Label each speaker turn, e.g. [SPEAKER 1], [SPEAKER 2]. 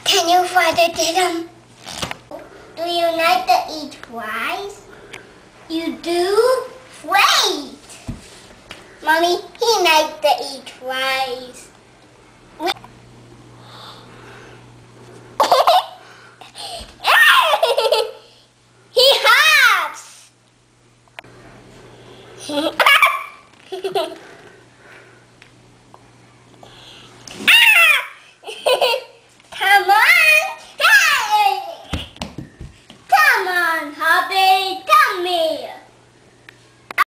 [SPEAKER 1] Can your father get them? Do you like to eat fries? You do? Great! Mommy, he likes to eat fries. He hops!